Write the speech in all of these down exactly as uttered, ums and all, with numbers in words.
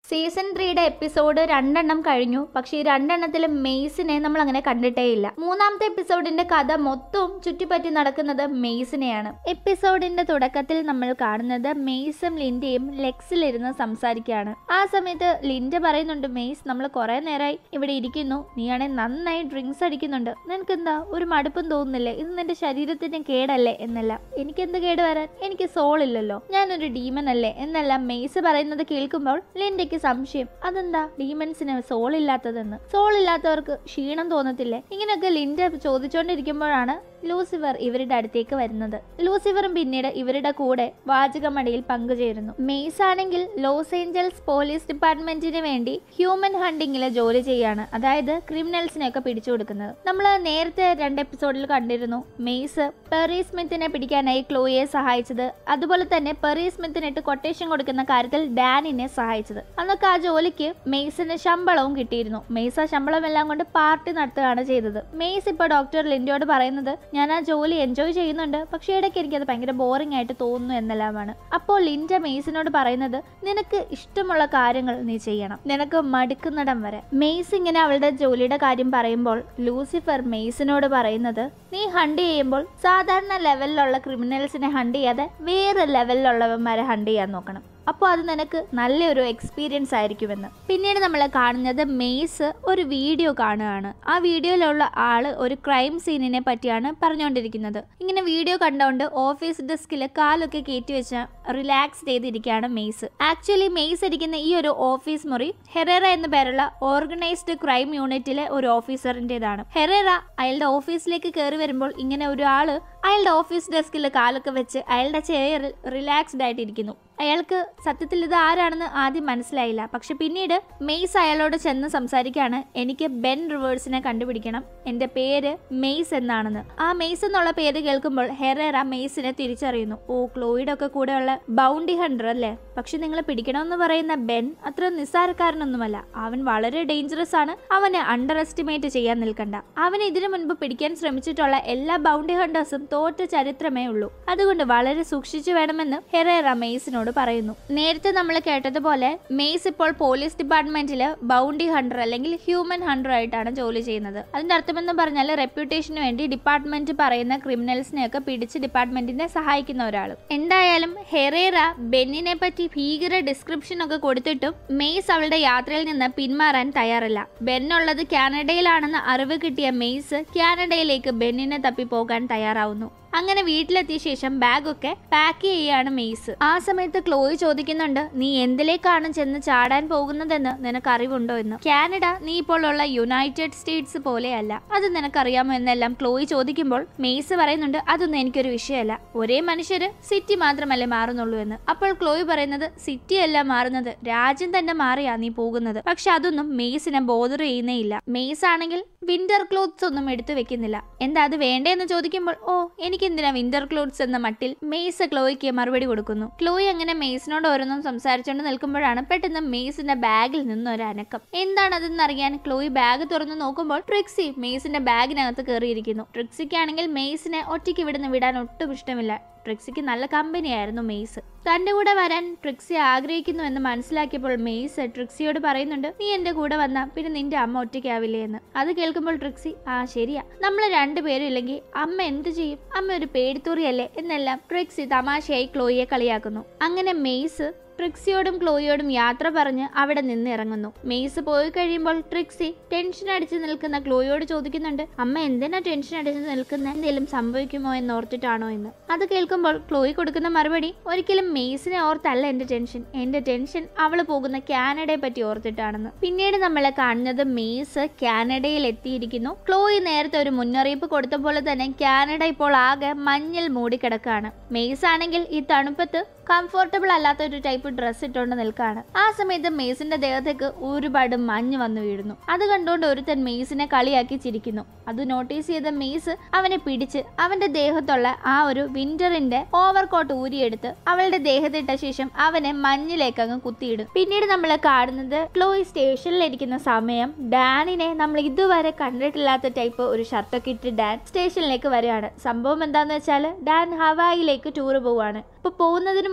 Season ത്രീയുടെ episode രണ്ടെണ്ണം കഴിഞ്ഞു. പക്ഷേ ഈ രണ്ടെണ്ണത്തിലും മെയ്സിനെ നമ്മൾ അങ്ങനെ കണ്ടിട്ടേയില്ല. മൂന്നാമത്തെ എപ്പിസോഡിന്റെ കഥ മൊത്തവും ചുറ്റിപ്പറ്റി നടക്കുന്നത് മെയ്സിനെയാണ്. എപ്പിസോഡിന്റെ തുടക്കത്തിൽ നമ്മൾ കാണുന്നത് മെയ്സും ലിൻഡയും ലെക്സിലിരുന്ന് സംസാരിക്കുകയാണ്. ആ സമയത്ത് ലിൻഡ പറയുന്നുണ്ട്, മെയ്സ് നമ്മൾ കുറെ നേരമായി ഇവിടെ ഇരിക്കുന്നു, നീയാണെ നന്നായി ഡ്രിങ്ക്സ് അടിക്കുന്നുണ്ട്, നിനക്കെന്താ ഒരു മടുപ്പും തോന്നുന്നില്ലേ, ഇത് നിന്റെ ശരീരത്തിന് കേടല്ലേ എന്നല്ല. എനിക്കെന്ത് കേട് വരാൻ, എനിക്ക് സോൾ ഇല്ലല്ലോ, ഞാനൊരു ഡീമൻ അല്ലേ എന്നെല്ലാം മെയ്സ് പറയുന്നത് കേൾക്കുമ്പോൾ ലിൻഡയ്ക്ക് സംശയം, അതെന്താ ഡീമൻസിന് സോൾ ഇല്ലാത്തതെന്ന്. സോൾ ഇല്ലാത്തവർക്ക് ക്ഷീണം തോന്നത്തില്ലേ? ഇങ്ങനെയൊക്കെ ലിൻഡ ചോദിച്ചുകൊണ്ടിരിക്കുമ്പോഴാണ് ലൂസിഫർ ഇവരുടെ അടുത്തേക്ക് വരുന്നത്. ലൂസിഫറും പിന്നീട് ഇവരുടെ കൂടെ വാചകമടിയിൽ പങ്കുചേരുന്നു. മെയ്സ് ആണെങ്കിൽ ലോസ് ഏഞ്ചൽസ് പോലീസ് ഡിപ്പാർട്ട്മെന്റിന് വേണ്ടി ഹ്യൂമൻ ഹണ്ടിങ്ങില് ജോലി ചെയ്യാണ്, അതായത് ക്രിമിനൽസിനെയൊക്കെ പിടിച്ചു കൊടുക്കുന്നത്. നമ്മൾ നേരത്തെ രണ്ട് എപ്പിസോഡിൽ കണ്ടിരുന്നു മെയ്സ് പെറി സ്മിത്തിനെ പിടിക്കാനായി ക്ലോയെ സഹായിച്ചത്, അതുപോലെ തന്നെ പെറി സ്മിത്തിനിട്ട് കൊട്ടേഷൻ കൊടുക്കുന്ന കാര്യത്തിൽ ഡാനിനെ സഹായിച്ചത്. അന്നൊക്കെ ആ ജോലിക്ക് മെയ്സിന് ശമ്പളവും കിട്ടിയിരുന്നു. മെയ്സ് ആ ശമ്പളം എല്ലാം കൊണ്ട് പാർട്ടി നടത്തുകയാണ് ചെയ്തത്. മെയ്സ് ഇപ്പൊ ഡോക്ടർ ലിൻഡയോട് പറയുന്നത്, ഞാൻ ആ ജോലി എൻജോയ് ചെയ്യുന്നുണ്ട്, പക്ഷേ ഇടയ്ക്ക് എനിക്കത് ഭയങ്കര ബോറിംഗ് ആയിട്ട് തോന്നുന്നു എന്നെല്ലാമാണ്. അപ്പോൾ ലിൻഡ മെയ്സിനോട് പറയുന്നത്, നിനക്ക് ഇഷ്ടമുള്ള കാര്യങ്ങൾ നീ ചെയ്യണം, നിനക്ക് മടുക്കുന്നിടം വരെ. മെയ്സ് ഇങ്ങനെ അവളുടെ ജോലിയുടെ കാര്യം പറയുമ്പോൾ ലൂസിഫർ മെയ്സിനോട് പറയുന്നത്, നീ ഹണ്ട് ചെയ്യുമ്പോൾ സാധാരണ ലെവലിലുള്ള ക്രിമിനൽസിനെ ഹണ്ട് ചെയ്യാതെ വേറെ ലെവലിലുള്ളവന്മാരെ ഹണ്ട് ചെയ്യാൻ നോക്കണം, അപ്പോൾ അത് നിനക്ക് നല്ലൊരു എക്സ്പീരിയൻസ് ആയിരിക്കുമെന്ന്. പിന്നീട് നമ്മൾ കാണുന്നത് മെയ്സ് ഒരു വീഡിയോ കാണുകയാണ്. ആ വീഡിയോയിലുള്ള ആള് ഒരു ക്രൈം സീനിനെ പറ്റിയാണ് പറഞ്ഞുകൊണ്ടിരിക്കുന്നത്. ഇങ്ങനെ വീഡിയോ കണ്ടുകൊണ്ട് ഓഫീസ് ഡെസ്കിൽ കാലൊക്കെ കയറ്റി വെച്ച് റിലാക്സ് ചെയ്തിരിക്കുകയാണ് മെയ്സ്. ആക്ച്വലി മെയ്സ് ഇരിക്കുന്ന ഈ ഒരു ഓഫീസ് മുറി ഹെറേറ എന്ന പേരുള്ള ഓർഗനൈസ്ഡ് ക്രൈം യൂണിറ്റിലെ ഒരു ഓഫീസറിൻ്റെതാണ്. ഹെറേറ അയാളുടെ ഓഫീസിലേക്ക് കയറി വരുമ്പോൾ ഇങ്ങനെ ഒരു ആള് അയാളുടെ ഓഫീസ് ഡെസ്കിൽ കാലൊക്കെ വെച്ച് അയാളുടെ ചെയറിൽ റിലാക്സ്ഡ് ആയിട്ടിരിക്കുന്നു. അയാൾക്ക് സത്യത്തിൽ ഇത് ആരാണെന്ന് ആദ്യം മനസ്സിലായില്ല. പക്ഷെ പിന്നീട് മെയ്സ് അയാളോട് ചെന്ന് സംസാരിക്കുകയാണ്, എനിക്ക് ബെൻ റിവേഴ്സിനെ കണ്ടുപിടിക്കണം, എന്റെ പേര് മെയ്സ് എന്നാണെന്ന്. ആ മെയ്സ് എന്നുള്ള പേര് കേൾക്കുമ്പോൾ ഹെറേറ മെയ്സിനെ തിരിച്ചറിയുന്നു. ഓ, ക്ലോയുടെ ഒക്കെ കൂടെയുള്ള ബൗണ്ടി ഹണ്ടർ അല്ലേ? പക്ഷെ നിങ്ങൾ പിടിക്കണമെന്ന് പറയുന്ന ബെൻ അത്ര നിസ്സാരക്കാരനൊന്നുമല്ല, അവൻ വളരെ ഡേഞ്ചറസ് ആണ്, അവനെ അണ്ടർ എസ്റ്റിമേറ്റ് ചെയ്യാൻ നിൽക്കണ്ട. അവനെ ഇതിനു മുൻപ് പിടിക്കാൻ ശ്രമിച്ചിട്ടുള്ള എല്ലാ ബൗണ്ടി ഹണ്ടേഴ്സും തോറ്റ ചരിത്രമേ ഉള്ളൂ, അതുകൊണ്ട് വളരെ സൂക്ഷിച്ചു വേണമെന്ന് ഹെറേറ മെയ്സിനോട് പറയുന്നു. നേരത്തെ നമ്മൾ കേട്ടതുപോലെ മെയ്സ് ഇപ്പോൾ പോലീസ് ഡിപ്പാർട്ട്മെന്റില് ബൗണ്ടി ഹണ്ടർ അല്ലെങ്കിൽ ഹ്യൂമൻ ഹണ്ടർ ആയിട്ടാണ് ജോലി ചെയ്യുന്നത്. അതിന്റെ അർത്ഥമെന്ന് പറഞ്ഞാൽ റെപ്യൂട്ടേഷന് വേണ്ടി ഡിപ്പാർട്ട്മെന്റ് പറയുന്ന ക്രിമിനൽസിനെയൊക്കെ പിടിച്ച് ഡിപ്പാർട്ട്മെന്റിനെ സഹായിക്കുന്ന ഒരാൾ. എന്തായാലും ഹെറേറ ബെന്നിനെ പറ്റി ഭീകര ഡിസ്ക്രിപ്ഷൻ ഒക്കെ കൊടുത്തിട്ടും മെയ്സ് അവളുടെ യാത്രയിൽ നിന്ന് പിന്മാറാൻ തയ്യാറല്ല. ബെന്നുള്ളത് കാനഡയിലാണെന്ന് അറിവ് കിട്ടിയ മെയ്സ് കാനഡയിലേക്ക് ബെന്നിനെ തപ്പി പോകാൻ തയ്യാറാവുന്നു. അങ്ങനെ വീട്ടിലെത്തിയ ശേഷം ബാഗൊക്കെ പാക്ക് ചെയ്യാണ് മെയ്സ്. ആ സമയത്ത് ക്ലോയി ചോദിക്കുന്നുണ്ട്, നീ എന്തിലേക്കാണ് ചെന്ന് ചാടാൻ പോകുന്നതെന്ന് നിനക്ക് അറിവുണ്ടോ എന്ന്. കാനഡ നീ ഇപ്പോൾ ഉള്ള യുണൈറ്റഡ് സ്റ്റേറ്റ്സ് പോലെയല്ല, അത് നിനക്കറിയാമോ എന്നെല്ലാം ക്ലോയി ചോദിക്കുമ്പോൾ മെയ്സ് പറയുന്നുണ്ട്, അതൊന്നും എനിക്കൊരു വിഷയമല്ല, ഒരേ മനുഷ്യര് സിറ്റി മാത്രമല്ലേ മാറുന്നുള്ളൂ എന്ന്. അപ്പോൾ ക്ലോയി പറയുന്നത്, സിറ്റി അല്ല മാറുന്നത്, രാജ്യം തന്നെ മാറിയാ നീ പോകുന്നത്. പക്ഷെ അതൊന്നും മെയ്സിനെ ബോധർ ചെയ്യുന്നേ ഇല്ല. മെയ്സ് ആണെങ്കിൽ വിന്റർ ക്ലോത്ത്സ് ഒന്നും എടുത്തു വെക്കുന്നില്ല. എന്താ അത് വേണ്ടേന്ന് ചോദിക്കുമ്പോൾ, ഓ എനിക്ക് എന്തിനാ വിന്റർ ക്ലോത്ത്സ് എന്ന മട്ടിൽ മെയ്സ് ക്ലോയ്ക്ക് മറുപടി കൊടുക്കുന്നു. ക്ലോയി അങ്ങനെ മെയ്സിനോട് ഓരോന്നും സംസാരിച്ചുകൊണ്ട് നിൽക്കുമ്പോഴാണ് പെട്ടെന്ന് മെയ്സിന്റെ ബാഗിൽ നിന്ന് ഒരു അനക്കം. എന്താണതെന്ന് അറിയാൻ ക്ലോയി ബാഗ് തുറന്നു നോക്കുമ്പോൾ ട്രിക്സി മെയ്സിന്റെ ബാഗിനകത്ത് കയറിയിരിക്കുന്നു. ട്രിക്സിക്കാണെങ്കിൽ മെയ്സിനെ ഒറ്റയ്ക്ക് ഇവിടുന്ന് വിടാൻ ഒട്ടും ഇഷ്ടമില്ല. ട്രിക്സിക്ക് നല്ല കമ്പനിയായിരുന്നു മെയ്സ്. തന്റെ കൂടെ വരാൻ ട്രിക്സി ആഗ്രഹിക്കുന്നു എന്ന് മനസ്സിലാക്കിയപ്പോൾ മെയ്സ് ട്രിക്സിയോട് പറയുന്നുണ്ട്, നീ എന്റെ കൂടെ വന്നാ പിന്നെ നിന്റെ അമ്മ ഒറ്റയ്ക്കാവില്ലേ എന്ന്. അത് കേൾക്കുമ്പോൾ ട്രിക്സി, ആ ശരിയാ, നമ്മൾ രണ്ടുപേരും ഇല്ലെങ്കിൽ അമ്മ എന്ത് ചെയ്യും, അമ്മ ഒരു പേടിത്തൂറിയല്ലേ എന്നെല്ലാം ട്രിക്സി തമാശയായി ക്ലോയിയെ കളിയാക്കുന്നു. അങ്ങനെ മെയ്സ് ട്രിക്സിയോടും ക്ലോയിയോടും യാത്ര പറഞ്ഞ് അവിടെ നിന്ന് ഇറങ്ങുന്നു. മെയ്സ് പോയി കഴിയുമ്പോൾ ട്രിക്സി ടെൻഷൻ അടിച്ച് നിൽക്കുന്ന ക്ലോയിയോട് ചോദിക്കുന്നുണ്ട്, അമ്മ എന്തിനാ ടെൻഷൻ അടിച്ച് നിൽക്കുന്ന, എന്തെങ്കിലും സംഭവിക്കുമോ എന്ന് ഓർത്തിട്ടാണോ എന്ന്. അത് കേൾക്കുമ്പോൾ ക്ലോയി കൊടുക്കുന്ന മറുപടി, ഒരിക്കലും മെയ്സിനെ ഓർത്തല്ല എന്റെ ടെൻഷൻ, എന്റെ ടെൻഷൻ അവള് പോകുന്ന കാനഡയെ പറ്റി ഓർത്തിട്ടാണെന്ന്. പിന്നീട് നമ്മളെ കാണുന്നത് മെയ്സ് കാനഡയിൽ എത്തിയിരിക്കുന്നു. ക്ലോയി നേരത്തെ ഒരു മുന്നറിയിപ്പ് കൊടുത്ത പോലെ തന്നെ കാനഡ ഇപ്പോൾ ആകെ മഞ്ഞിൽ മൂടിക്കിടക്കാണ്. മെയ്സ് ആണെങ്കിൽ ഈ തണുപ്പത്ത് കംഫർട്ടബിൾ അല്ലാത്ത ഒരു ടൈപ്പ് ഡ്രസ് ഇട്ടുകൊണ്ട് നിൽക്കാണ്. ആ സമയത്ത് മെയ്സിന്റെ ദേഹത്തേക്ക് ഒരുപാട് മഞ്ഞ് വന്നു വീഴുന്നു. അത് കണ്ടുകൊണ്ട് ഒരുത്തൻ മെയ്സിനെ കളിയാക്കി ചിരിക്കുന്നു. അത് നോട്ടീസ് ചെയ്ത മെയ്സ് അവനെ പിടിച്ച് അവന്റെ ദേഹത്തുള്ള ആ ഒരു വിന്ററിന്റെ ഓവർകോട്ട് ഊരിയെടുത്ത് അവളുടെ ദേഹത്തിട്ട ശേഷം അവനെ മഞ്ഞിലേക്ക് അങ്ങ് കുത്തിയിടും. പിന്നീട് നമ്മൾ കാണുന്നത് ക്ലോയി സ്റ്റേഷനിലിരിക്കുന്ന സമയം ഡാനിനെ നമ്മൾ ഇതുവരെ കണ്ടിട്ടില്ലാത്ത ടൈപ്പ് ഒരു ഷർട്ടൊക്കെ ഇട്ട് ഡാൻ സ്റ്റേഷനിലേക്ക് വരികയാണ്. സംഭവം എന്താന്ന് വെച്ചാൽ ഡാൻ ഹവായിലേക്ക് ടൂർ പോവാണ്. അപ്പൊ പോകുന്നതിന്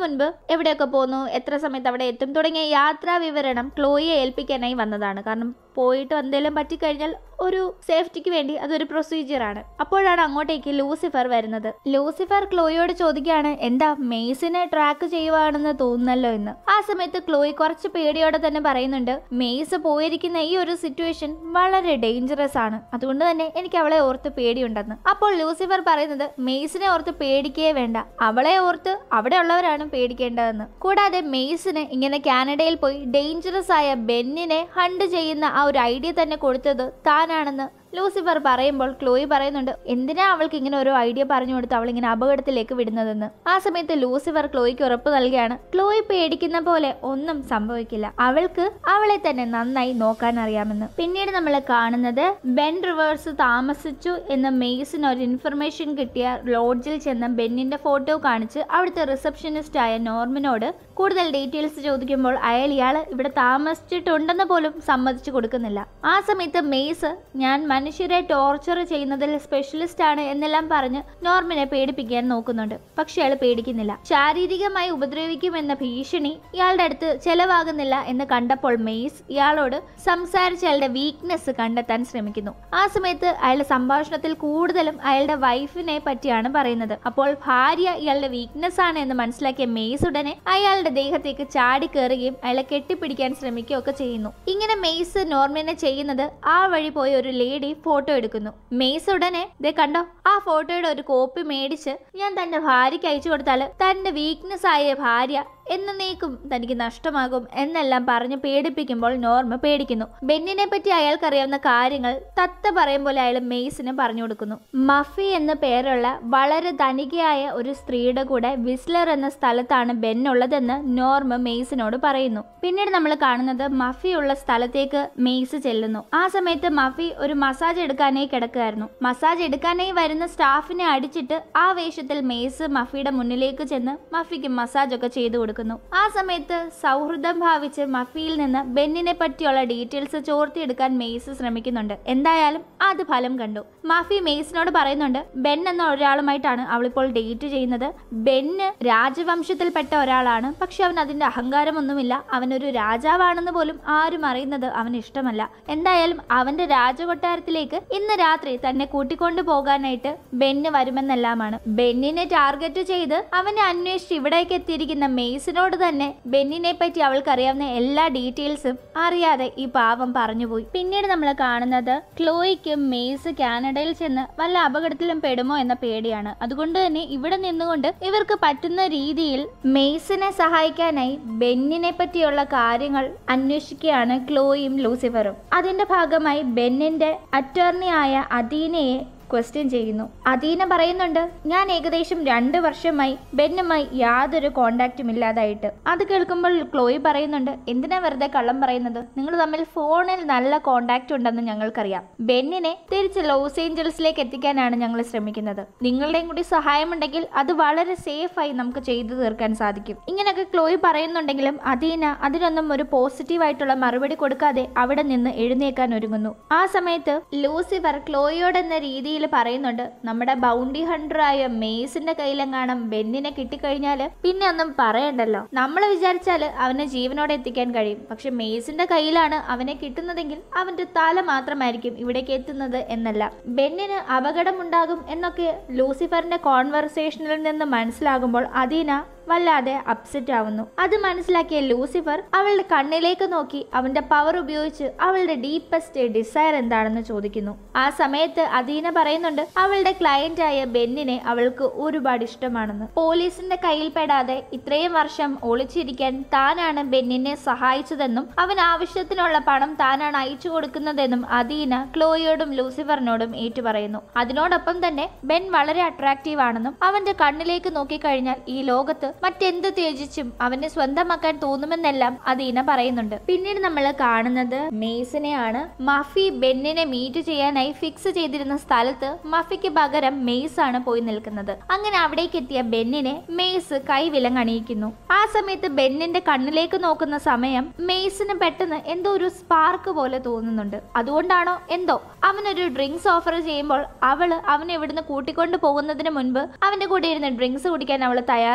മുൻപ് എവിടെയൊക്കെ പോകുന്നു, എത്ര സമയത്ത് അവിടെ എത്തും തുടങ്ങിയ യാത്രാ വിവരണം ക്ലോയിയെ ഏൽപ്പിക്കാനായി വന്നതാണ്. കാരണം പോയിട്ട് എന്തെങ്കിലും പറ്റിക്കഴിഞ്ഞാൽ ഒരു സേഫ്റ്റിക്ക് വേണ്ടി അതൊരു പ്രൊസീജിയറാണ്. അപ്പോഴാണ് അങ്ങോട്ടേക്ക് ലൂസിഫർ വരുന്നത്. ലൂസിഫർ ക്ലോയിയോട് ചോദിക്കുകയാണ്, എന്താ മെയ്സിനെ ട്രാക്ക് ചെയ്യുവാണെന്ന് തോന്നുന്നല്ലോ എന്ന്. ആ സമയത്ത് ക്ലോയി കുറച്ച് പേടിയോടെ തന്നെ പറയുന്നുണ്ട്, മെയ്സ് പോയിരിക്കുന്ന ഈ ഒരു സിറ്റുവേഷൻ വളരെ ഡേഞ്ചറസ് ആണ്, അതുകൊണ്ട് തന്നെ എനിക്ക് അവളെ ഓർത്ത് പേടിയുണ്ടെന്ന്. അപ്പോൾ ലൂസിഫർ പറയുന്നത്, മെയ്സിനെ ഓർത്ത് പേടിക്കേ വേണ്ട, അവളെ ഓർത്ത് അവിടെ ഉള്ളവരാണ് പേടിക്കേണ്ടതെന്ന്. കൂടാതെ മെയ്സിന് ഇങ്ങനെ കാനഡയിൽ പോയി ഡേഞ്ചറസ് ആയ ബെന്നിനെ ഹണ്ട് ചെയ്യുന്ന ആ ഒരു ഐഡിയ തന്നെ കൊടുത്തത് താനാണെന്ന് ലൂസിഫർ പറയുമ്പോൾ ക്ലോയി പറയുന്നുണ്ട്, എന്തിനാ അവൾക്ക് ഇങ്ങനെ ഓരോ ഐഡിയ പറഞ്ഞു കൊടുത്ത് അവൾ ഇങ്ങനെ അപകടത്തിലേക്ക് വിടുന്നതെന്ന്. ആ സമയത്ത് ലൂസിഫർ ക്ലോയിക്ക് ഉറപ്പ് നൽകുകയാണ്, ക്ലോയി പേടിക്കുന്ന പോലെ ഒന്നും സംഭവിക്കില്ല, അവൾക്ക് അവളെ തന്നെ നന്നായി നോക്കാൻ അറിയാമെന്ന്. പിന്നീട് നമ്മൾ കാണുന്നത് ബെൻ റിവേഴ്സ് താമസിച്ചു എന്ന മെയ്സിന് ഒരു ഇൻഫർമേഷൻ കിട്ടിയ ലോഡ്ജിൽ ചെന്ന ബെന്നിന്റെ ഫോട്ടോ കാണിച്ച് അവിടുത്തെ റിസപ്ഷനിസ്റ്റ് ആയ നോർമിനോട് കൂടുതൽ ഡീറ്റെയിൽസ് ചോദിക്കുമ്പോൾ അയാൾ ഇയാൾ ഇവിടെ താമസിച്ചിട്ടുണ്ടെന്ന് പോലും സമ്മതിച്ചു കൊടുക്കുന്നില്ല. ആ സമയത്ത് മെയ്സ് ഞാൻ മനുഷ്യരെ ടോർച്ചർ ചെയ്യുന്നതിൽ സ്പെഷ്യലിസ്റ്റ് ആണ് എന്നെല്ലാം പറഞ്ഞ് നോർമിനെ പേടിപ്പിക്കാൻ നോക്കുന്നുണ്ട്. പക്ഷെ അയാൾ പേടിക്കുന്നില്ല. ശാരീരികമായി ഉപദ്രവിക്കുമെന്ന ഭീഷണി ഇയാളുടെ അടുത്ത് ചെലവാകുന്നില്ല എന്ന് കണ്ടപ്പോൾ മെയ്സ് ഇയാളോട് സംസാരിച്ച് അയാളുടെ വീക്ക്നെസ് കണ്ടെത്താൻ ശ്രമിക്കുന്നു. ആ സമയത്ത് അയാളുടെ സംഭാഷണത്തിൽ കൂടുതലും അയാളുടെ വൈഫിനെ പറ്റിയാണ് പറയുന്നത്. അപ്പോൾ ഭാര്യ ഇയാളുടെ വീക്ക്നെസ് ആണ് എന്ന് മനസ്സിലാക്കിയ മെയ്സ് ഉടനെ അയാളുടെ ദേഹത്തേക്ക് ചാടി കയറുകയും അയാളെ കെട്ടിപ്പിടിക്കാൻ ശ്രമിക്കുകയൊക്കെ ചെയ്യുന്നു. ഇങ്ങനെ മെയ്സ് നോർമിനെ ചെയ്യുന്നത് ആ വഴി പോയ ഒരു ലേഡി ഫോട്ടോ എടുക്കുന്നു. മെയ്സ് ഉടനെ ദേ കണ്ടോ, ആ ഫോട്ടോയുടെ ഒരു കോപ്പി മേടിച്ച് ഞാൻ തന്റെ ഭാര്യയ്ക്ക് അയച്ചു കൊടുത്താല് തന്റെ വീക്ക്നെസ് ആയ ഭാര്യ എന്നേക്കും തനിക്ക് നഷ്ടമാകും എന്നെല്ലാം പറഞ്ഞ് പേടിപ്പിക്കുമ്പോൾ നോർമ പേടിക്കുന്നു. ബെന്നിനെ പറ്റി അയാൾക്കറിയാവുന്ന കാര്യങ്ങൾ തത്ത പറയും പോലെ അയാൾ മെയ്സിന് പറഞ്ഞു കൊടുക്കുന്നു. മഫി എന്ന പേരുള്ള വളരെ ധനികയായ ഒരു സ്ത്രീയുടെ കൂടെ വിസ്ലർ എന്ന സ്ഥലത്താണ് ബെൻ ഉള്ളതെന്ന് നോർമ മെയ്സിനോട് പറയുന്നു. പിന്നീട് നമ്മൾ കാണുന്നത് മഫി ഉള്ള സ്ഥലത്തേക്ക് മെയ്സ് ചെല്ലുന്നു. ആ സമയത്ത് മഫി ഒരു മസാജ് എടുക്കാനായി കിടക്കുകയായിരുന്നു. മസാജ് എടുക്കാനായി വരുന്ന സ്റ്റാഫിനെ അടിച്ചിട്ട് ആ വേഷത്തിൽ മെയ്സ് മഫിയുടെ മുന്നിലേക്ക് ചെന്ന് മഫിക്ക് മസാജ് ഒക്കെ ചെയ്തു കൊടുക്കും. ആ സമയത്ത് സൗഹൃദം ഭാവിച്ച് മഫിയിൽ നിന്ന് ബെന്നിനെ പറ്റിയുള്ള ഡീറ്റെയിൽസ് ചോർത്തിയെടുക്കാൻ മെയ്സ് ശ്രമിക്കുന്നുണ്ട്. എന്തായാലും അത് ഫലം കണ്ടു. മഫി മെയ്സിനോട് പറയുന്നുണ്ട്, ബെൻ എന്ന ഒരാളുമായിട്ടാണ് അവളിപ്പോൾ ഡേറ്റ് ചെയ്യുന്നത്. ബെന്ന് രാജവംശത്തിൽപ്പെട്ട ഒരാളാണ്, പക്ഷെ അവൻ അതിന്റെ അഹങ്കാരമൊന്നുമില്ല. അവനൊരു രാജാവാണെന്ന് പോലും ആരും അറിയുന്നത് അവന് ഇഷ്ടമല്ല. എന്തായാലും അവന്റെ രാജകൊട്ടാരത്തിലേക്ക് ഇന്ന് രാത്രി തന്നെ കൂട്ടിക്കൊണ്ടു പോകാനായിട്ട് ബെന്ന് വരുമെന്നെല്ലാമാണ്. ബെന്നിനെ ടാർഗറ്റ് ചെയ്ത് അവനെ അന്വേഷിച്ച് ഇവിടേക്ക് എത്തിയിരിക്കുന്ന മെയ്സ് നോട് തന്നെ ബെന്നിനെ പറ്റി അവൾക്ക് അറിയാവുന്ന എല്ലാ ഡീറ്റെയിൽസും അറിയാതെ ഈ പാവം പറഞ്ഞുപോയി. പിന്നീട് നമ്മൾ കാണുന്നത് ക്ലോയിക്ക് മെയ്സ് കാനഡയിൽ ചെന്ന് വല്ല അപകടത്തിലും പെടുമോ എന്ന പേടിയാണ്. അതുകൊണ്ട് തന്നെ ഇവിടെ നിന്നുകൊണ്ട് ഇവർക്ക് പറ്റുന്ന രീതിയിൽ മെയ്സിനെ സഹായിക്കാനായി ബെന്നിനെ പറ്റിയുള്ള കാര്യങ്ങൾ അന്വേഷിക്കുകയാണ് ക്ലോയിയും ലൂസിഫറും. അതിന്റെ ഭാഗമായി ബെന്നിന്റെ അറ്റോർണി ആയ അദീനയെ ക്വസ്റ്റ്യൻ ചെയ്യുന്നു. അദീന പറയുന്നുണ്ട്, ഞാൻ ഏകദേശം രണ്ട് വർഷമായി ബെന്നുമായി യാതൊരു കോണ്ടാക്റ്റും ഇല്ലാതായിട്ട്. അത് കേൾക്കുമ്പോൾ ക്ലോയി പറയുന്നുണ്ട്, എന്തിനാ വെറുതെ കള്ളം പറയുന്നത്, നിങ്ങൾ തമ്മിൽ ഫോണിൽ നല്ല കോണ്ടാക്ട് ഉണ്ടെന്ന് ഞങ്ങൾക്കറിയാം. ബെന്നിനെ തിരിച്ച് ലോസ് ഏഞ്ചൽസിലേക്ക് എത്തിക്കാനാണ് ഞങ്ങൾ ശ്രമിക്കുന്നത്. നിങ്ങളുടെയും കൂടി സഹായമുണ്ടെങ്കിൽ അത് വളരെ സേഫായി നമുക്ക് ചെയ്തു തീർക്കാൻ സാധിക്കും. ഇങ്ങനെയൊക്കെ ക്ലോയി പറയുന്നുണ്ടെങ്കിലും അദീന അതിനൊന്നും ഒരു പോസിറ്റീവായിട്ടുള്ള മറുപടി കൊടുക്കാതെ അവിടെ നിന്ന് എഴുന്നേക്കാൻ ഒരുങ്ങുന്നു. ആ സമയത്ത് ലൂസിഫർ ക്ലോയിയോട് എന്ന രീതിയിൽ പറയുന്നുണ്ട്, നമ്മുടെ ബൗണ്ടി ഹണ്ടറായ മെയ്സിന്റെ കയ്യിലെങ്ങാനും ബെന്നിനെ കിട്ടിക്കഴിഞ്ഞാല് പിന്നെ ഒന്നും പറയണ്ടല്ലോ. നമ്മൾ വിചാരിച്ചാല് അവനെ ജീവനോടെ എത്തിക്കാൻ കഴിയും. പക്ഷെ മെയ്സിന്റെ കയ്യിലാണ് അവനെ കിട്ടുന്നതെങ്കിൽ അവന്റെ തല മാത്രമായിരിക്കും ഇവിടേക്ക് എത്തുന്നത് എന്നല്ല. ബെന്നിന് അപകടമുണ്ടാകും എന്നൊക്കെ ലൂസിഫറിന്റെ കോൺവെർസേഷനിൽ നിന്ന് മനസ്സിലാകുമ്പോൾ അദീന വല്ലാതെ അപ്സെറ്റ് ആവുന്നു. അത് മനസ്സിലാക്കിയ ലൂസിഫർ അവളുടെ കണ്ണിലേക്ക് നോക്കി അവന്റെ പവർ ഉപയോഗിച്ച് അവളുടെ ഡീപ്പസ്റ്റ് ഡിസയർ എന്താണെന്ന് ചോദിക്കുന്നു. ആ സമയത്ത് അദീന പറയുന്നുണ്ട്, അവളുടെ ക്ലയന്റ് ആയ ബെന്നിനെ അവൾക്ക് ഒരുപാട് ഇഷ്ടമാണെന്ന്. പോലീസിന്റെ കയ്യിൽപ്പെടാതെ ഇത്രയും വർഷം ഒളിച്ചിരിക്കാൻ താനാണ് ബെന്നിനെ സഹായിച്ചതെന്നും അവൻ ആവശ്യത്തിനുള്ള പണം താനാണ് അയച്ചു കൊടുക്കുന്നതെന്നും അദീന ക്ലോയിയോടും ലൂസിഫറിനോടും ഏറ്റുപറയുന്നു. അതിനോടൊപ്പം തന്നെ ബെൻ വളരെ അട്രാക്റ്റീവ് ആണെന്നും അവന്റെ കണ്ണിലേക്ക് നോക്കിക്കഴിഞ്ഞാൽ ഈ ലോകത്ത് മറ്റെന്ത് ത്യജിച്ചും അവനെ സ്വന്തമാക്കാൻ തോന്നുമെന്നെല്ലാം അദീന പറയുന്നുണ്ട്. പിന്നീട് നമ്മൾ കാണുന്നത് മെയ്സിനെയാണ്. മഫി ബെന്നിനെ മീറ്റ് ചെയ്യാനായി ഫിക്സ് ചെയ്തിരുന്ന സ്ഥലത്ത് മഫിക്ക് പകരം മെയ്സ് ആണ് പോയി നിൽക്കുന്നത്. അങ്ങനെ അവിടേക്ക് എത്തിയ ബെന്നിനെ മെയ്സ് കൈവിലങ്ങണിയിക്കുന്നു. ആ സമയത്ത് ബെന്നിന്റെ കണ്ണിലേക്ക് നോക്കുന്ന സമയം മെയ്സിന് പെട്ടെന്ന് എന്തോ ഒരു സ്പാർക്ക് പോലെ തോന്നുന്നുണ്ട്. അതുകൊണ്ടാണോ എന്തോ അവനൊരു ഡ്രിങ്ക്സ് ഓഫർ ചെയ്യുമ്പോൾ അവള് അവനെ ഇവിടുന്ന് കൂട്ടിക്കൊണ്ടു പോകുന്നതിന് മുൻപ് അവന്റെ കൂടെ ഇരുന്ന് ഡ്രിങ്ക്സ് കുടിക്കാൻ അവള് തയ്യാറാണെന്ന്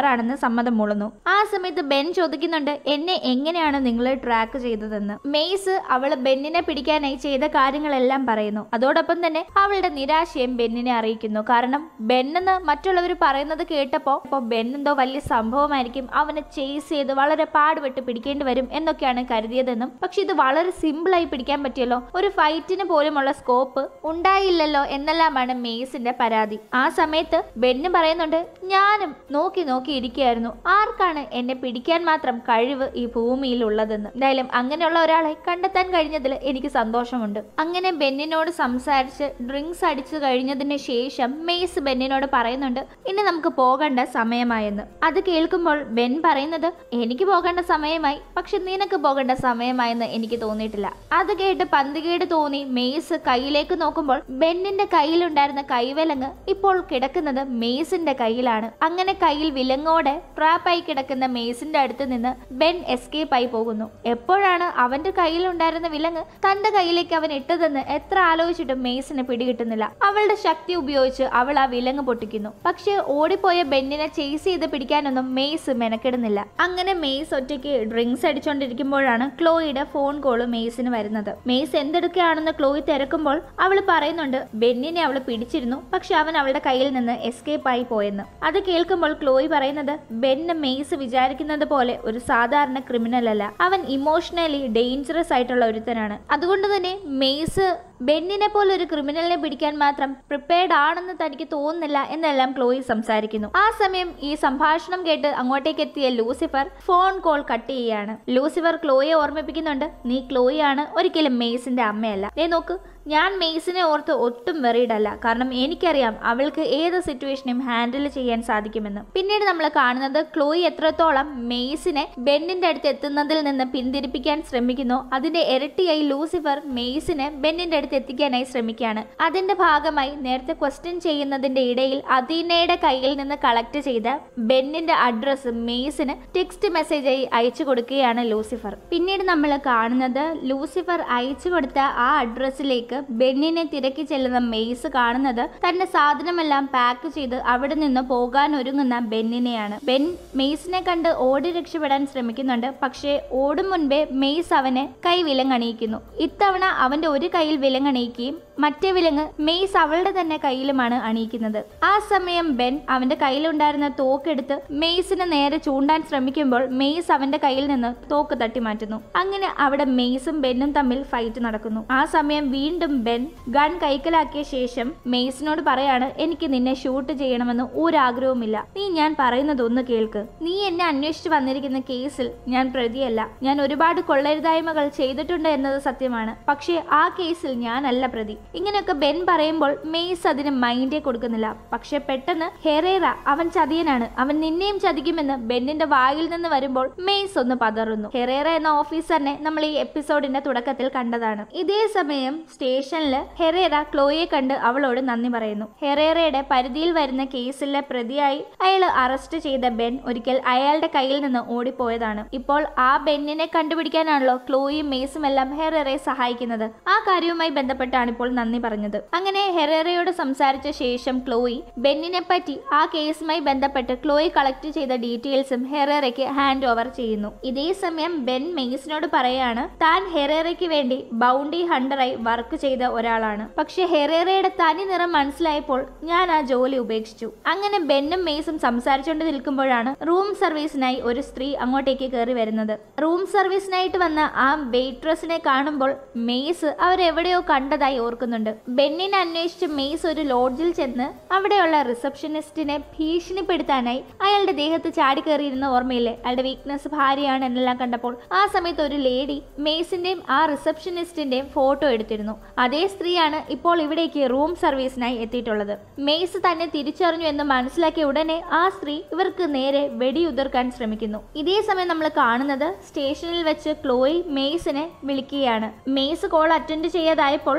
സമ്മതം മൂളുന്നു. ആ സമയത്ത് ബെൻ ചോദിക്കുന്നുണ്ട് എന്നെ എങ്ങനെയാണ് നിങ്ങൾ ട്രാക്ക് ചെയ്തതെന്ന്. മെയ്സ് അവള് ബെന്നിനെ പിടിക്കാനായി ചെയ്ത കാര്യങ്ങളെല്ലാം പറയുന്നു. അതോടൊപ്പം തന്നെ അവളുടെ നിരാശയും ബെന്നിനെ അറിയിക്കുന്നു. കാരണം ബെന്നെന്ന് മറ്റുള്ളവർ പറയുന്നത് കേട്ടപ്പോ ഇപ്പൊ ബെൻ എന്തോ വലിയ സംഭവമായിരിക്കും, അവനെ ചേസ് ചെയ്ത് വളരെ പാടുപെട്ട് പിടിക്കേണ്ടി വരും എന്നൊക്കെയാണ് കരുതിയതെന്നും, പക്ഷെ ഇത് വളരെ സിമ്പിൾ ആയി പിടിക്കാൻ പറ്റിയല്ലോ, ഒരു ഫൈറ്റിന് പോലുമുള്ള സ്കോപ്പ് ഉണ്ടായില്ലല്ലോ എന്നെല്ലാമാണ് മെയ്സിന്റെ പരാതി. ആ സമയത്ത് ബെന്ന് പറയുന്നുണ്ട് ഞാനും നോക്കി നോക്കി ഇരിക്കുകയായിരുന്നു, ആർക്കാണ് എന്നെ പിടിക്കാൻ മാത്രം കഴിവ് ഈ ഭൂമിയിൽ ഉള്ളതെന്ന്. എന്തായാലും അങ്ങനെയുള്ള ഒരാളെ കണ്ടെത്താൻ കഴിഞ്ഞതിൽ എനിക്ക് സന്തോഷമുണ്ട്. അങ്ങനെ ബെന്നിനോട് സംസാരിച്ച് ഡ്രിങ്ക്സ് അടിച്ചു കഴിഞ്ഞതിന് ശേഷം മെയ്സ് ബെന്നിനോട് പറയുന്നുണ്ട് ഇനി നമുക്ക് പോകേണ്ട സമയമായെന്ന്. അത് കേൾക്കുമ്പോൾ ബെൻ പറയുന്നത് എനിക്ക് പോകേണ്ട സമയമായി, പക്ഷെ നിനക്ക് പോകേണ്ട സമയമായെന്ന് എനിക്ക് തോന്നിയിട്ടില്ല. അത് കേട്ട് പന്തികേട് തോന്നി മെയ്സ് കയ്യിലേക്ക് നോക്കുമ്പോൾ ബെന്നിന്റെ കയ്യിലുണ്ടായിരുന്ന കൈവിലങ്ങ് ഇപ്പോൾ കിടക്കുന്നത് മെയ്സിന്റെ കയ്യിലാണ്. അങ്ങനെ കയ്യിൽ വിലങ്ങോടെ ട്രാപ്പായി കിടക്കുന്ന മെയ്സിന്റെ അടുത്ത് നിന്ന് ബെൻ എസ്കേപ്പ് ആയി പോകുന്നു. എപ്പോഴാണ് അവന്റെ കയ്യിലുണ്ടായിരുന്ന വിലങ്ങ് തന്റെ കയ്യിലേക്ക് അവൻ ഇട്ടതെന്ന് എത്ര ആലോചിച്ചിട്ടും മെയ്സിന് പിടികിട്ടുന്നില്ല. അവളുടെ ശക്തി ഉപയോഗിച്ച് അവൾ ആ വിലങ്ങ് പൊട്ടിക്കുന്നു. പക്ഷെ ഓടിപ്പോയ ബെന്നിനെ ചേസ് ചെയ്ത് പിടിക്കാനൊന്നും മെയ്സ് മെനക്കെടുന്നില്ല. അങ്ങനെ മെയ്സ് ഒറ്റയ്ക്ക് ഡ്രിങ്ക്സ് അടിച്ചോണ്ടിരിക്കുമ്പോഴാണ് ക്ലോയിയുടെ ഫോൺ കോള് മെയ്സിന് വരുന്നത്. മെയ്സ് എന്തെടുക്കുകയാണെന്ന് ക്ലോയി തിരക്കുമ്പോൾ അവൾ പറയുന്നുണ്ട് ബെന്നിനെ അവൾ പിടിച്ചിരുന്നു, പക്ഷെ അവൻ അവളുടെ കയ്യിൽ നിന്ന് എസ്കേപ്പ് ആയി പോയെന്ന്. അത് കേൾക്കുമ്പോൾ ക്ലോയി പറയുന്നത് ബെന്ന് മെയ്സ് വിചാരിക്കുന്നത് പോലെ ഒരു സാധാരണ ക്രിമിനൽ അല്ല, അവൻ ഇമോഷണലി ഡേഞ്ചറസ് ആയിട്ടുള്ള ഒരുത്തനാണ്. അതുകൊണ്ട് തന്നെ മെയ്സ് ബെന്നിനെ പോലെ ഒരു ക്രിമിനലിനെ പിടിക്കാൻ മാത്രം പ്രിപ്പയർഡ് ആണെന്ന് തനിക്ക് തോന്നുന്നില്ല എന്നെല്ലാം ക്ലോയി സംസാരിക്കുന്നു. ആ സമയം ഈ സംഭാഷണം കേട്ട് അങ്ങോട്ടേക്ക് എത്തിയ ലൂസിഫർ ഫോൺ കോൾ കട്ട് ചെയ്യാണ്. ലൂസിഫർ ക്ലോയെ ഓർമ്മിപ്പിക്കുന്നുണ്ട് നീ ക്ലോയാണ്, ഒരിക്കലും മെയ്സിന്റെ അമ്മയല്ല. ദേ നോക്ക്, ഞാൻ മെയ്സിനെ ഓർത്ത് ഒട്ടും വെറിയിടല്ല, കാരണം എനിക്കറിയാം അവൾക്ക് ഏത് സിറ്റുവേഷനും ഹാൻഡിൽ ചെയ്യാൻ സാധിക്കുമെന്ന്. പിന്നീട് നമ്മൾ കാണുന്നത് ക്ലോയി എത്രത്തോളം മെയ്സിനെ ബെന്നിന്റെ അടുത്ത് എത്തുന്നതിൽ നിന്ന് പിന്തിരിപ്പിക്കാൻ ശ്രമിക്കുന്നു, അതിന്റെ ഇരട്ടിയായി ലൂസിഫർ മെയ്സിനെ ബെന്നിന്റെ അടുത്ത് എത്തിക്കാനായി ശ്രമിക്കുകയാണ്. അതിന്റെ ഭാഗമായി നേരത്തെ ക്വസ്റ്റ്യൻ ചെയ്യുന്നതിന്റെ ഇടയിൽ അദീനയുടെ കയ്യിൽ നിന്ന് കളക്ട് ചെയ്ത ബെന്നിന്റെ അഡ്രസ് മെയ്സിന് ടെക്സ്റ്റ് മെസ്സേജായി അയച്ചു കൊടുക്കുകയാണ് ലൂസിഫർ. പിന്നീട് നമ്മൾ കാണുന്നത് ലൂസിഫർ അയച്ചു കൊടുത്ത ആ അഡ്രസ്സിലേക്ക് ബെന്നിനെ തിരക്കി ചെല്ലുന്ന മെയ്സ് കാണുന്നത് തന്റെ സാധനമെല്ലാം പാക്ക് ചെയ്ത് അവിടെ നിന്ന് പോകാൻ ഒരുങ്ങുന്ന ബെന്നിനെയാണ്. ബെൻ മെയ്സിനെ കണ്ട് ഓടി രക്ഷപ്പെടാൻ ശ്രമിക്കുന്നുണ്ട്. പക്ഷേ ഓടും മുൻപേ മെയ്സ് അവനെ കൈ വിലങ്ങണിയിക്കുന്നു. ഇത്തവണ അവന്റെ ഒരു കയ്യിൽ വിലങ്ങണിയിക്കുകയും മറ്റേ വിലങ്ങ് മെയ്സ് അവളുടെ തന്നെ കയ്യിലുമാണ് അണിയിക്കുന്നത്. ആ സമയം ബെൻ അവന്റെ കയ്യിലുണ്ടായിരുന്ന തോക്കെടുത്ത് മെയ്സിന് നേരെ ചൂണ്ടാൻ ശ്രമിക്കുമ്പോൾ മെയ്സ് അവന്റെ കയ്യിൽ നിന്ന് തോക്ക് തട്ടി മാറ്റുന്നു. അങ്ങനെ അവിടെ മെയ്സും ബെന്നും തമ്മിൽ ഫൈറ്റ് നടക്കുന്നു. ആ സമയം വീണ്ടും ബെൻ ഗൺ കൈക്കലാക്കിയ ശേഷം മെയ്സിനോട് പറയാണ് എനിക്ക് നിന്നെ ഷൂട്ട് ചെയ്യണമെന്ന് ഒരാഗ്രഹവുമില്ല, നീ ഞാൻ പറയുന്നത് ഒന്ന് കേൾക്ക്. നീ എന്നെ അന്വേഷിച്ച് വന്നിരിക്കുന്ന കേസിൽ ഞാൻ പ്രതിയല്ല, ഞാൻ ഒരുപാട് കൊള്ളരുതായ്മകൾ ചെയ്തിട്ടുണ്ട് എന്നത് സത്യമാണ്, പക്ഷേ ആ കേസിൽ ഞാനല്ല പ്രതി. ഇങ്ങനെയൊക്കെ ബെൻ പറയുമ്പോൾ മെയ്സ് അതിന് മൈൻഡേ കൊടുക്കുന്നില്ല. പക്ഷെ പെട്ടെന്ന് ഹെറേറ അവൻ ചതിയനാണ്, അവൻ നിന്നെയും ചതിക്കുമെന്ന് ബെന്നിന്റെ വായിൽ നിന്ന് വരുമ്പോൾ മെയ്സ് ഒന്ന് പതറുന്നു. ഹെറേറ എന്ന ഓഫീസറിനെ നമ്മൾ ഈ എപ്പിസോഡിന്റെ തുടക്കത്തിൽ കണ്ടതാണ്. ഇതേ സമയം സ്റ്റേഷനില് ഹെറേറ ക്ലോയെ കണ്ട് അവളോട് നന്ദി പറയുന്നു. ഹെറേറയുടെ പരിധിയിൽ വരുന്ന കേസിലെ പ്രതിയായി അയാൾ അറസ്റ്റ് ചെയ്ത ബെൻ ഒരിക്കൽ അയാളുടെ കയ്യിൽ നിന്ന് ഓടിപ്പോയതാണ്. ഇപ്പോൾ ആ ബെന്നിനെ കണ്ടുപിടിക്കാനാണല്ലോ ക്ലോയും മെയ്സും എല്ലാം ഹെറേറയെ സഹായിക്കുന്നത്. ആ കാര്യവുമായി ബന്ധപ്പെട്ടാണ് ഇപ്പോൾ നന്ദി പറഞ്ഞത്. അങ്ങനെ ഹെറേറയോട് സംസാരിച്ച ശേഷം ക്ലോയി ബെന്നിനെ പറ്റി ആ കേസുമായി ബന്ധപ്പെട്ട് ക്ലോയി കളക്ട് ചെയ്ത ഡീറ്റെയിൽസും ഹെറേറയ്ക്ക് ഹാൻഡ് ഓവർ ചെയ്യുന്നു. ഇതേ സമയം ബെൻ മെയ്സിനോട് പറയാണ് താൻ ഹെറേറയ്ക്ക് വേണ്ടി ബൗണ്ടി ഹണ്ടറായി വർക്ക് ചെയ്ത ഒരാളാണ്, പക്ഷെ ഹെറേറയുടെ തനി നിറം മനസ്സിലായപ്പോൾ ഞാൻ ആ ജോലി ഉപേക്ഷിച്ചു. അങ്ങനെ ബെന്നും മെയ്സും സംസാരിച്ചുകൊണ്ട് നിൽക്കുമ്പോഴാണ് റൂം സർവീസിനായി ഒരു സ്ത്രീ അങ്ങോട്ടേക്ക് കയറി വരുന്നത്. റൂം സർവീസിനായിട്ട് വന്ന ആ വെയിട്രസിനെ കാണുമ്പോൾ മെയ്സ് അവരെവിടെയോ കണ്ടതായി ഓർക്കുന്നുണ്ട്. ബെന്നിനെ അന്വേഷിച്ച് മെയ്സ് ഒരു ലോഡ്ജിൽ ചെന്ന് അവിടെയുള്ള റിസപ്ഷനിസ്റ്റിനെ ഭീഷണിപ്പെടുത്താനായി അയാളുടെ ദേഹത്ത് ചാടി കയറിയിരുന്ന ഓർമ്മയില്ലേ, അയാളുടെ വീക്ക്നെസ് ഭാര്യയാണ് എന്നെല്ലാം കണ്ടപ്പോൾ ആ സമയത്ത് ഒരു ലേഡി മെയ്സിന്റെയും ആ റിസപ്ഷനിസ്റ്റിന്റെയും ഫോട്ടോ എടുത്തിരുന്നു. അതേ സ്ത്രീയാണ് ഇപ്പോൾ ഇവിടേക്ക് റൂം സർവീസിനായി എത്തിയിട്ടുള്ളത്. മെയ്സ് തന്നെ തിരിച്ചറിഞ്ഞു എന്ന് മനസ്സിലാക്കിയ ഉടനെ ആ സ്ത്രീ ഇവർക്ക് നേരെ വെടിയുതിർക്കാൻ ശ്രമിക്കുന്നു. ഇതേ സമയം നമ്മൾ കാണുന്നത് സ്റ്റേഷനിൽ വെച്ച് ക്ലോയി മെയ്സിനെ വിളിക്കുകയാണ്. മെയ്സ് കോൾ അറ്റൻഡ് ചെയ്യാതായപ്പോൾ എനിക്ക്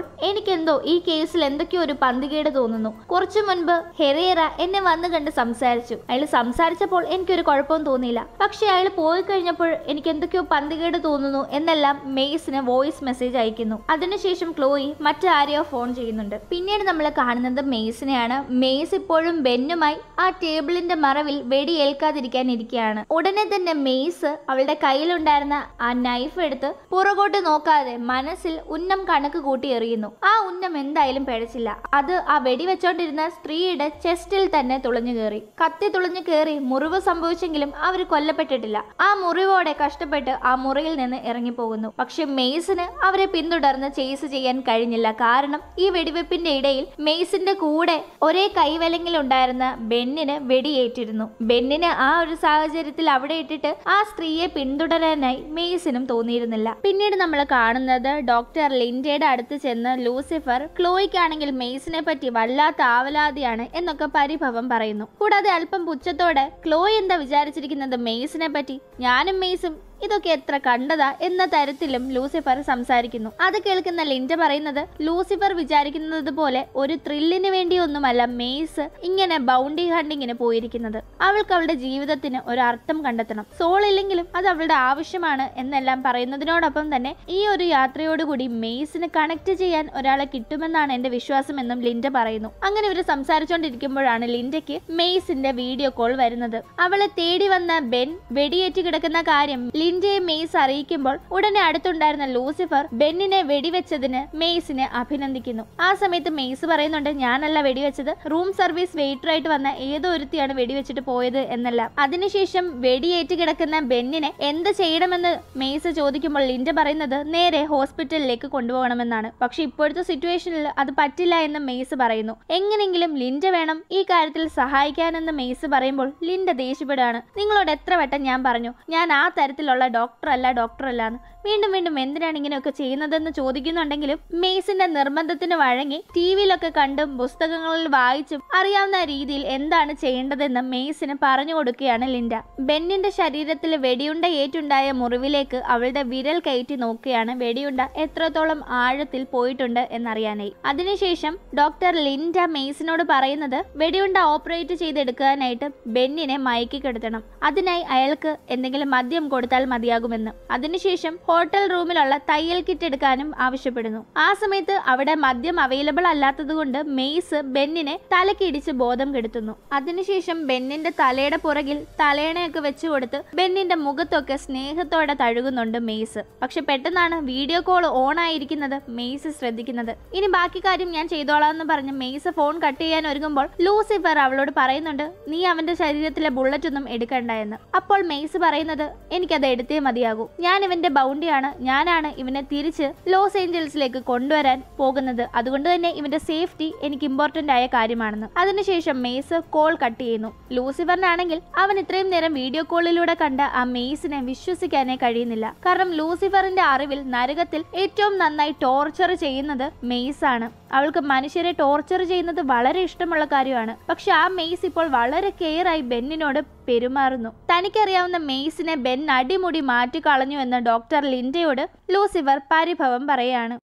എനിക്കെന്തോ ഈ കേസിൽ എന്തൊക്കെയോ ഒരു പന്തികേട് തോന്നുന്നു. കുറച്ചു മുൻപ് ഹെറേറ എന്നെ വന്ന് കണ്ട് സംസാരിച്ചു. അയാൾ സംസാരിച്ചപ്പോൾ എനിക്കൊരു കുഴപ്പവും തോന്നിയില്ല. പക്ഷെ അയാൾ പോയി കഴിഞ്ഞപ്പോൾ എനിക്ക് എന്തൊക്കെയോ പന്തികേട് തോന്നുന്നു എന്നെല്ലാം മെയ്സിന് വോയിസ് മെസ്സേജ് അയക്കുന്നു. അതിനുശേഷം ക്ലോയി മറ്റാരെയോ ഫോൺ ചെയ്യുന്നുണ്ട്. പിന്നീട് നമ്മൾ കാണുന്നത് മെയ്സിനെയാണ്. മെയ്സ് ഇപ്പോഴും ബെന്നുമായി ആ ടേബിളിന്റെ മറവിൽ വെടിയേൽക്കാതിരിക്കാൻ ഇരിക്കുകയാണ്. ഉടനെ തന്നെ മെയ്സ് അവളുടെ കയ്യിലുണ്ടായിരുന്ന ആ നൈഫ് എടുത്ത് പുറകോട്ട് നോക്കാതെ മനസ്സിൽ ഉന്നം കണക്ക് കൂട്ടി എറിയുന്നു. ആ ഉന്നം എന്തായാലും പിഴച്ചില്ല. അത് ആ വെടിവെച്ചോണ്ടിരുന്ന സ്ത്രീയുടെ ചെസ്റ്റിൽ തന്നെ തുളഞ്ഞു കയറി. കത്തി തുളഞ്ഞു കയറി മുറിവ് സംഭവിച്ചെങ്കിലും അവർ കൊല്ലപ്പെട്ടിട്ടില്ല. ആ മുറിവോടെ കഷ്ടപ്പെട്ട് ആ മുറിയിൽ നിന്ന് ഇറങ്ങിപ്പോകുന്നു. പക്ഷെ മെയ്സിന് അവരെ പിന്തുടർന്ന് ചേസ് ചെയ്യാൻ കഴിഞ്ഞില്ല. കാരണം ഈ വെടിവെപ്പിന്റെ ഇടയിൽ മെയ്സിന്റെ കൂടെ ഒരേ കൈവലങ്ങിൽ ഉണ്ടായിരുന്ന ബെന്നിന് വെടിയേറ്റിരുന്നു. ബെന്നിന് ആ ഒരു സാഹചര്യത്തിൽ അവിടെ ഇട്ടിട്ട് ആ സ്ത്രീയെ പിന്തുടരാനായി മെയ്സിനും തോന്നിയിരുന്നില്ല. പിന്നീട് നമ്മൾ കാണുന്നത് ഡോക്ടർ ലിൻഡയുടെ അടുത്ത് ചെന്ന് ലൂസിഫർ ക്ലോയ്ക്കാണെങ്കിൽ മെയ്സിനെ പറ്റി വല്ലാത്ത ആവലാതിയാണ് എന്നൊക്കെ പരിഭവം പറയുന്നു. കൂടാതെ അല്പം പുച്ഛത്തോടെ ക്ലോയ് എന്താ വിചാരിച്ചിരിക്കുന്നത് മെയ്സിനെ പറ്റി, ഞാനും മെയ്സും ഇതൊക്കെ എത്ര കണ്ടതാ എന്ന തരത്തിലും ലൂസിഫർ സംസാരിക്കുന്നു. അത് കേൾക്കുന്ന ലിൻഡ പറയുന്നത് ലൂസിഫർ വിചാരിക്കുന്നത് പോലെ ഒരു ത്രില്ലിന് വേണ്ടിയൊന്നുമല്ല മെയ്സ് ഇങ്ങനെ ബൗണ്ടി ഹണ്ടിങ്ങിന് പോയിരിക്കുന്നത്. അവൾക്ക് അവളുടെ ജീവിതത്തിന് ഒരു അർത്ഥം കണ്ടെത്തണം. സോൾ ഇല്ലെങ്കിലും അത് അവളുടെ ആവശ്യമാണ് എന്നെല്ലാം പറയുന്നതിനോടൊപ്പം തന്നെ ഈ ഒരു യാത്രയോടുകൂടി മെയ്സിന് കണക്ട് ചെയ്യാൻ ഒരാളെ കിട്ടുമെന്നാണ് എന്റെ വിശ്വാസം എന്നും ലിൻഡ പറയുന്നു. അങ്ങനെ ഇവർ സംസാരിച്ചുകൊണ്ടിരിക്കുമ്പോഴാണ് ലിൻഡയ്ക്ക് മെയ്സിന്റെ വീഡിയോ കോൾ വരുന്നത്. അവളെ തേടി വന്ന ബെൻ വെടിയേറ്റ് കിടക്കുന്ന കാര്യം ലിൻഡയെ മെയ്സ് അറിയിക്കുമ്പോൾ ഉടനെ അടുത്തുണ്ടായിരുന്ന ലൂസിഫർ ബെന്നിനെ വെടിവെച്ചതിന് മെയ്സിനെ അഭിനന്ദിക്കുന്നു. ആ സമയത്ത് മെയ്സ് പറയുന്നുണ്ട്, ഞാനല്ല വെടിവെച്ചത്, റൂം സർവീസ് വെയിറ്ററായിട്ട് വന്ന ഏതോ ഒരുത്തിയാണ് വെടിവെച്ചിട്ട് പോയത് എന്നല്ല. അതിനുശേഷം വെടിയേറ്റ് കിടക്കുന്ന ബെന്നിനെ എന്ത് ചെയ്യണമെന്ന് മെയ്സ് ചോദിക്കുമ്പോൾ ലിൻഡ പറയുന്നത് നേരെ ഹോസ്പിറ്റലിലേക്ക് കൊണ്ടുപോകണമെന്നാണ്. പക്ഷെ ഇപ്പോഴത്തെ സിറ്റുവേഷനിൽ അത് പറ്റില്ല എന്ന് മെയ്സ് പറയുന്നു. എങ്ങനെങ്കിലും ലിൻഡ വേണം ഈ കാര്യത്തിൽ സഹായിക്കാനെന്ന് മെയ്സ് പറയുമ്പോൾ ലിൻഡ ദേഷ്യപ്പെടുകയാണ്. നിങ്ങളോട് എത്ര വട്ടം ഞാൻ പറഞ്ഞു ഞാൻ ആ തരത്തിലുള്ള ഡോക്ടർ അല്ല ഡോക്ടർ അല്ലാന്ന്. വീണ്ടും വീണ്ടും എന്തിനാണ് ഇങ്ങനെയൊക്കെ ചെയ്യുന്നതെന്ന് ചോദിക്കുന്നുണ്ടെങ്കിലും മെയ്സിന്റെ നിർബന്ധത്തിന് വഴങ്ങി ടി വിയിലൊക്കെ കണ്ടും പുസ്തകങ്ങളിൽ വായിച്ചും അറിയാവുന്ന രീതിയിൽ എന്താണ് ചെയ്യേണ്ടതെന്ന് മെയ്സിന് പറഞ്ഞു കൊടുക്കുകയാണ് ലിൻഡ. ബെന്നിന്റെ ശരീരത്തിൽ വെടിയുണ്ട ഏറ്റുണ്ടായ മുറിവിലേക്ക് അവളുടെ വിരൽ കയറ്റി നോക്കുകയാണ്, വെടിയുണ്ട എത്രത്തോളം ആഴത്തിൽ പോയിട്ടുണ്ട് എന്നറിയാനായി. അതിനുശേഷം ഡോക്ടർ ലിൻഡ മെയ്സിനോട് പറയുന്നത് വെടിയുണ്ട ഓപ്പറേറ്റ് ചെയ്തെടുക്കാനായിട്ട് ബെന്നിനെ മയക്കി കിടത്തണം. അതിനായി അയാൾക്ക് എന്തെങ്കിലും മദ്യം കൊടുത്താൽ മതിയാകുമെന്ന്. അതിനുശേഷം ഹോട്ടൽ റൂമിലുള്ള തയ്യൽ കിറ്റ് എടുക്കാനും ആവശ്യപ്പെടുന്നു. ആ സമയത്ത് അവിടെ മദ്യം അവൈലബിൾ അല്ലാത്തത് കൊണ്ട് മെയ്സ് ബെന്നിനെ തലക്കിടിച്ച് ബോധം കെടുത്തുന്നു. അതിനുശേഷം ബെന്നിന്റെ തലയുടെ പുറകിൽ തലയണയൊക്കെ വെച്ചു കൊടുത്ത് ബെന്നിന്റെ മുഖത്തൊക്കെ സ്നേഹത്തോടെ തഴുകുന്നുണ്ട് മെയ്സ്. പക്ഷെ പെട്ടെന്നാണ് വീഡിയോ കോൾ ഓൺ ആയിരിക്കുന്നത് മെയ്സ് ശ്രദ്ധിക്കുന്നത്. ഇനി ബാക്കി കാര്യം ഞാൻ ചെയ്തോളാം എന്ന് പറഞ്ഞ് മെയ്സ് ഫോൺ കട്ട് ചെയ്യാൻ ഒരുങ്ങുമ്പോൾ ലൂസിഫർ അവളോട് പറയുന്നുണ്ട്, നീ അവന്റെ ശരീരത്തിലെ ബുള്ളറ്റ് ഒന്നും എടുക്കണ്ട എന്ന്. അപ്പോൾ മെയ്സ് പറയുന്നത്, എനിക്കത് എടുത്തേ മതിയാകൂ, ഞാൻ ഇവന്റെ ബൗണ്ടിയാണ്, ഞാനാണ് ഇവനെ തിരിച്ച് ലോസ് ഏഞ്ചൽസിലേക്ക് കൊണ്ടുവരാൻ പോകുന്നത്, അതുകൊണ്ട് തന്നെ ഇവന്റെ സേഫ്റ്റി എനിക്ക് ഇമ്പോർട്ടന്റ് ആയ കാര്യമാണെന്ന്. അതിനുശേഷം മെയ്സ് കോൾ കട്ട് ചെയ്യുന്നു. ലൂസിഫറിനാണെങ്കിൽ അവൻ ഇത്രയും നേരം വീഡിയോ കോളിലൂടെ കണ്ട ആ മെയ്സിനെ വിശ്വസിക്കാനേ കഴിയുന്നില്ല. കാരണം ലൂസിഫറിന്റെ അറിവിൽ നരകത്തിൽ ഏറ്റവും നന്നായി ടോർച്ചർ ചെയ്യുന്നത് മെയ്സ് ആണ്. അവൾക്ക് മനുഷ്യരെ ടോർച്ചർ ചെയ്യുന്നത് വളരെ ഇഷ്ടമുള്ള കാര്യമാണ്. പക്ഷെ ആ മെയ്സ് ഇപ്പോൾ വളരെ കെയർ ആയി ബെന്നിനോട് പെരുമാറുന്നു. തനിക്കറിയാവുന്ന മെയ്സിനെ ബെൻ അടിമുടി മാറ്റിക്കളഞ്ഞു എന്ന് ഡോക്ടർ ലിൻഡയോട് ലൂസിഫർ പരിഭവം പറയാണ്.